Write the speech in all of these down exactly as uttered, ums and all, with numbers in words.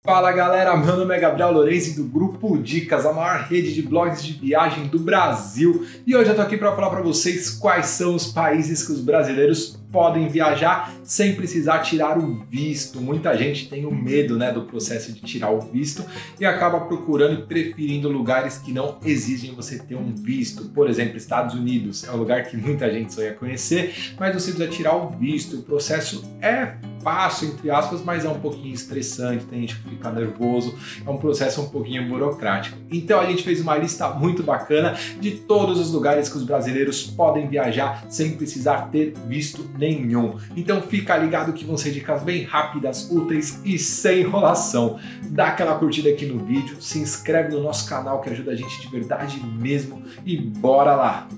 Fala galera, meu nome é Gabriel Lorenzi do Grupo Dicas, a maior rede de blogs de viagem do Brasil. E hoje eu tô aqui para falar para vocês quais são os países que os brasileiros podem viajar sem precisar tirar o visto. Muita gente tem o medo, né, do processo de tirar o visto e acaba procurando e preferindo lugares que não exigem você ter um visto. Por exemplo, Estados Unidos é um lugar que muita gente sonha conhecer, mas você precisa tirar o visto. O processo é fácil, entre aspas, mas é um pouquinho estressante, tem gente que fica nervoso, é um processo um pouquinho burocrático. Então a gente fez uma lista muito bacana de todos os lugares que os brasileiros podem viajar sem precisar ter visto nenhum. Então fica ligado que vão ser dicas bem rápidas, úteis e sem enrolação. Dá aquela curtida aqui no vídeo, se inscreve no nosso canal que ajuda a gente de verdade mesmo e bora lá!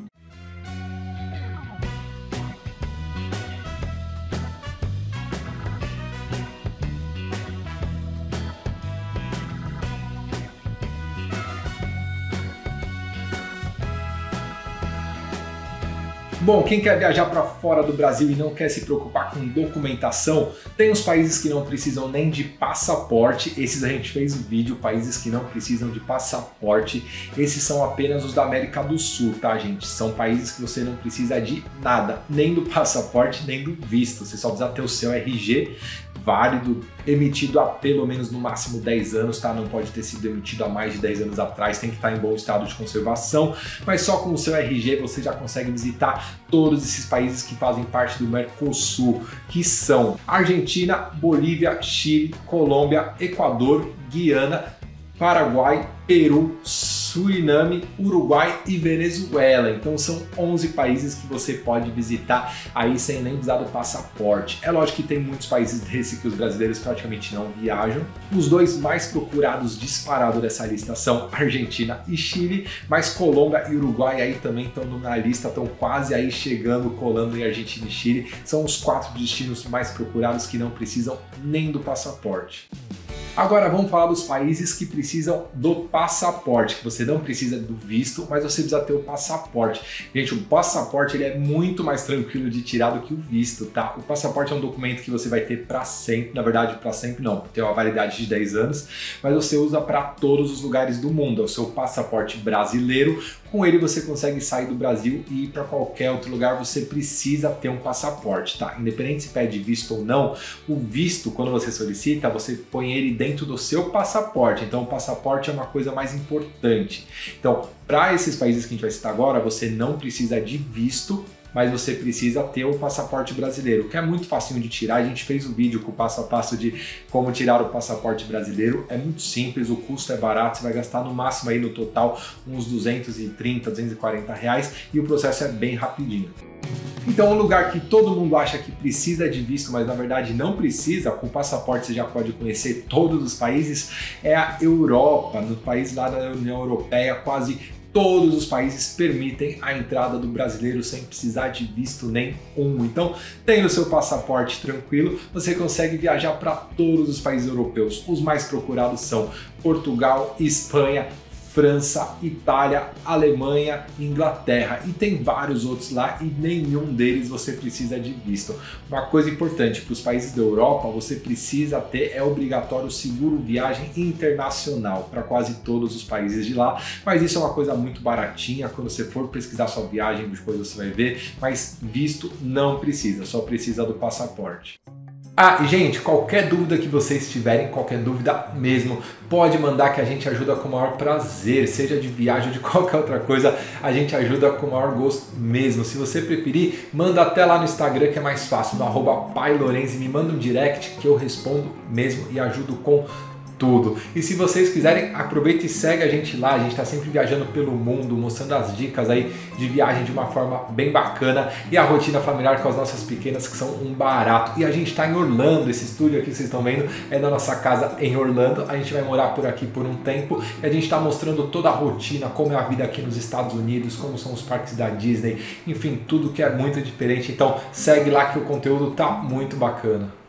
Bom, quem quer viajar para fora do Brasil e não quer se preocupar com documentação, tem os países que não precisam nem de passaporte. Esses a gente fez um vídeo, países que não precisam de passaporte. Esses são apenas os da América do Sul, tá, gente? São países que você não precisa de nada, nem do passaporte, nem do visto. Você só precisa ter o seu R G válido, emitido há pelo menos no máximo dez anos, tá? Não pode ter sido emitido há mais de dez anos atrás, tem que estar em bom estado de conservação, mas só com o seu R G você já consegue visitar todos esses países que fazem parte do Mercosul, que são Argentina, Bolívia, Chile, Colômbia, Equador, Guiana, Paraguai, Peru, Suriname, Uruguai e Venezuela. Então são onze países que você pode visitar aí sem nem precisar do passaporte. É lógico que tem muitos países desse que os brasileiros praticamente não viajam. Os dois mais procurados disparado dessa lista são Argentina e Chile, mas Colômbia e Uruguai aí também estão na lista, estão quase aí chegando, colando em Argentina e Chile. São os quatro destinos mais procurados que não precisam nem do passaporte. Agora vamos falar dos países que precisam do passaporte, que você não precisa do visto, mas você precisa ter o passaporte. Gente, o passaporte ele é muito mais tranquilo de tirar do que o visto, tá? O passaporte é um documento que você vai ter para sempre, na verdade para sempre não, tem uma validade de dez anos, mas você usa para todos os lugares do mundo. É o seu passaporte brasileiro, com ele você consegue sair do Brasil e ir para qualquer outro lugar, você precisa ter um passaporte, tá? Independente se pede visto ou não, o visto, quando você solicita, você põe ele dentro do seu passaporte, então o passaporte é uma coisa mais importante. Então, para esses países que a gente vai citar agora, você não precisa de visto, mas você precisa ter o passaporte brasileiro, que é muito facinho de tirar. A gente fez um vídeo com o passo a passo de como tirar o passaporte brasileiro. É muito simples, o custo é barato, você vai gastar no máximo aí no total uns duzentos e trinta, duzentos e quarenta reais e o processo é bem rapidinho. Então, um lugar que todo mundo acha que precisa de visto, mas na verdade não precisa, com o passaporte você já pode conhecer todos os países, é a Europa. No país lá da União Europeia, quase todos os países permitem a entrada do brasileiro sem precisar de visto nenhum. Então, tendo o seu passaporte tranquilo, você consegue viajar para todos os países europeus. Os mais procurados são Portugal, Espanha, França, Itália, Alemanha, Inglaterra e tem vários outros lá e nenhum deles você precisa de visto. Uma coisa importante para os países da Europa, você precisa ter, é obrigatório o seguro viagem internacional para quase todos os países de lá, mas isso é uma coisa muito baratinha, quando você for pesquisar sua viagem, depois você vai ver, mas visto não precisa, só precisa do passaporte. Ah, e gente, qualquer dúvida que vocês tiverem, qualquer dúvida mesmo, pode mandar que a gente ajuda com o maior prazer, seja de viagem ou de qualquer outra coisa, a gente ajuda com o maior gosto mesmo. Se você preferir, manda até lá no Instagram que é mais fácil, no arroba pai lorenzi, me manda um direct que eu respondo mesmo e ajudo com tudo. E se vocês quiserem, aproveita e segue a gente lá, a gente está sempre viajando pelo mundo, mostrando as dicas aí de viagem de uma forma bem bacana e a rotina familiar com as nossas pequenas que são um barato. E a gente está em Orlando, esse estúdio aqui que vocês estão vendo é da nossa casa em Orlando, a gente vai morar por aqui por um tempo e a gente está mostrando toda a rotina, como é a vida aqui nos Estados Unidos, como são os parques da Disney, enfim, tudo que é muito diferente. Então segue lá que o conteúdo tá muito bacana.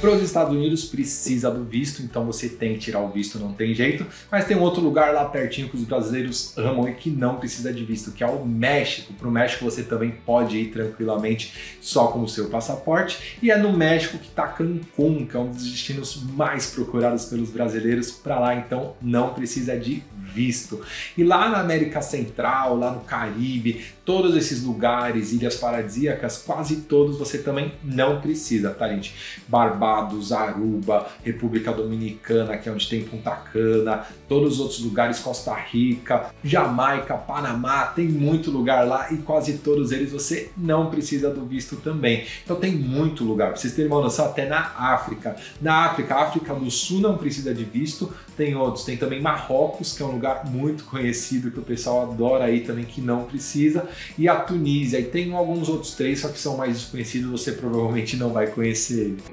Para os Estados Unidos precisa do visto, então você tem que tirar o visto, não tem jeito. Mas tem um outro lugar lá pertinho que os brasileiros amam e que não precisa de visto, que é o México. Para o México você também pode ir tranquilamente só com o seu passaporte. E é no México que está Cancún, que é um dos destinos mais procurados pelos brasileiros. Para lá então não precisa de visto. E lá na América Central, lá no Caribe, todos esses lugares, ilhas paradisíacas, quase todos você também não precisa, tá, gente? Barbados, Aruba, República Dominicana, que é onde tem Punta Cana, todos os outros lugares, Costa Rica, Jamaica, Panamá, tem muito lugar lá e quase todos eles você não precisa do visto também. Então tem muito lugar, pra vocês terem uma noção, até na África. Na África, África do Sul não precisa de visto, tem outros, tem também Marrocos, que é um lugar muito conhecido que o pessoal adora aí também, que não precisa, e a Tunísia, e tem alguns outros três, só que são mais desconhecidos, você provavelmente não vai conhecer ele.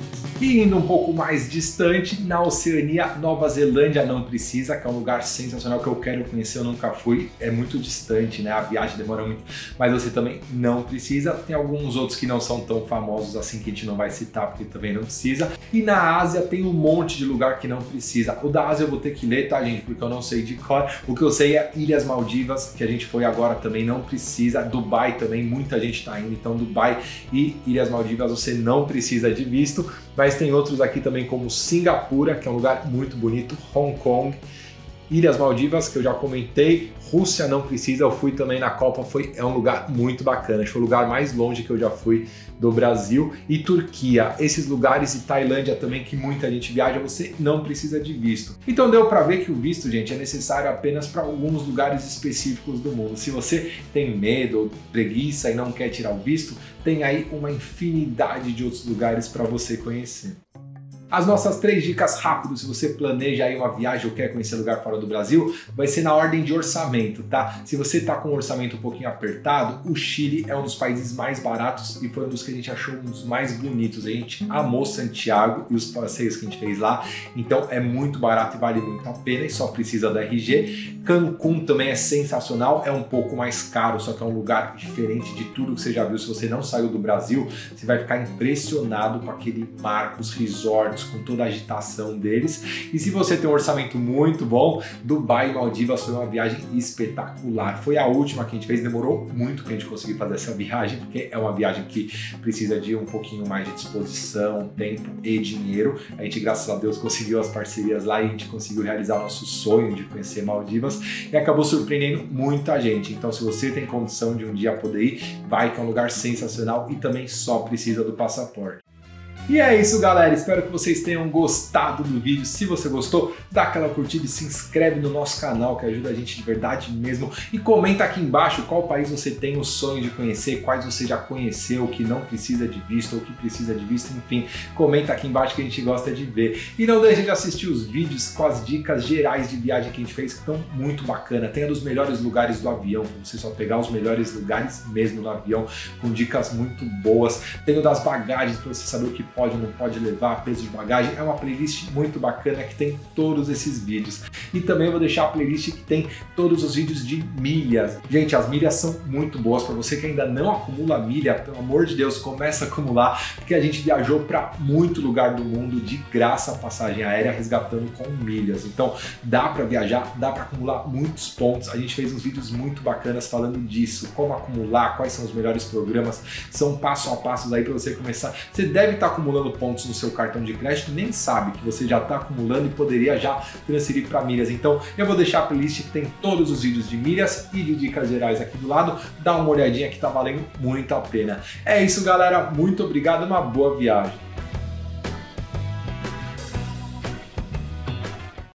E indo um pouco mais distante, na Oceania, Nova Zelândia não precisa, que é um lugar sensacional que eu quero conhecer, eu nunca fui, é muito distante, né? A viagem demora muito, mas você também não precisa. Tem alguns outros que não são tão famosos assim que a gente não vai citar, porque também não precisa. E na Ásia tem um monte de lugar que não precisa. O da Ásia eu vou ter que ler, tá, gente? Porque eu não sei de cor. O que eu sei é Ilhas Maldivas, que a gente foi agora, também não precisa. Dubai também, muita gente tá indo, então Dubai e Ilhas Maldivas você não precisa de visto. Mas tem outros aqui também como Singapura, que é um lugar muito bonito, Hong Kong, Ilhas Maldivas, que eu já comentei, Rússia não precisa, eu fui também na Copa, foi, é um lugar muito bacana, foi o lugar mais longe que eu já fui do Brasil, e Turquia, esses lugares, e Tailândia também, que muita gente viaja, você não precisa de visto. Então deu para ver que o visto, gente, é necessário apenas para alguns lugares específicos do mundo. Se você tem medo ou preguiça e não quer tirar o visto, tem aí uma infinidade de outros lugares para você conhecer. As nossas três dicas rápidas, se você planeja aí uma viagem ou quer conhecer lugar fora do Brasil, vai ser na ordem de orçamento, tá? Se você tá com um orçamento um pouquinho apertado, o Chile é um dos países mais baratos e foi um dos que a gente achou um dos mais bonitos. A gente amou Santiago e os passeios que a gente fez lá, então é muito barato e vale muito a pena e só precisa da R G. Cancún também é sensacional, é um pouco mais caro, só que é um lugar diferente de tudo que você já viu. Se você não saiu do Brasil, você vai ficar impressionado com aquele mar, com os resorts, com toda a agitação deles. E se você tem um orçamento muito bom, Dubai e Maldivas foi uma viagem espetacular. Foi a última que a gente fez, demorou muito pra gente conseguir fazer essa viagem, porque é uma viagem que precisa de um pouquinho mais de disposição, tempo e dinheiro. A gente, graças a Deus, conseguiu as parcerias lá e a gente conseguiu realizar o nosso sonho de conhecer Maldivas e acabou surpreendendo muita gente. Então, se você tem condição de um dia poder ir, vai, que é um lugar sensacional e também só precisa do passaporte. E é isso, galera, espero que vocês tenham gostado do vídeo. Se você gostou, dá aquela curtida e se inscreve no nosso canal, que ajuda a gente de verdade mesmo. E comenta aqui embaixo qual país você tem o sonho de conhecer, quais você já conheceu, que não precisa de visto ou que precisa de visto, enfim. Comenta aqui embaixo que a gente gosta de ver. E não deixe de assistir os vídeos com as dicas gerais de viagem que a gente fez, que estão muito bacana. Tem a dos melhores lugares do avião, pra você só pegar os melhores lugares mesmo no avião, com dicas muito boas. Tem o das bagagens, para você saber o que pode ou não pode levar, peso de bagagem. É uma playlist muito bacana que tem todos esses vídeos. E também eu vou deixar a playlist que tem todos os vídeos de milhas. Gente, as milhas são muito boas. Para você que ainda não acumula milha, pelo amor de Deus, começa a acumular, porque a gente viajou para muito lugar do mundo de graça a passagem aérea, resgatando com milhas. Então dá para viajar, dá para acumular muitos pontos. A gente fez uns vídeos muito bacanas falando disso, como acumular, quais são os melhores programas, são passo a passo aí para você começar. Você deve estar acumulando pontos no seu cartão de crédito, nem sabe que você já está acumulando e poderia já transferir para milhas. Então eu vou deixar a playlist que tem todos os vídeos de milhas e de dicas gerais aqui do lado. Dá uma olhadinha que tá valendo muito a pena. É isso, galera, muito obrigado, uma boa viagem.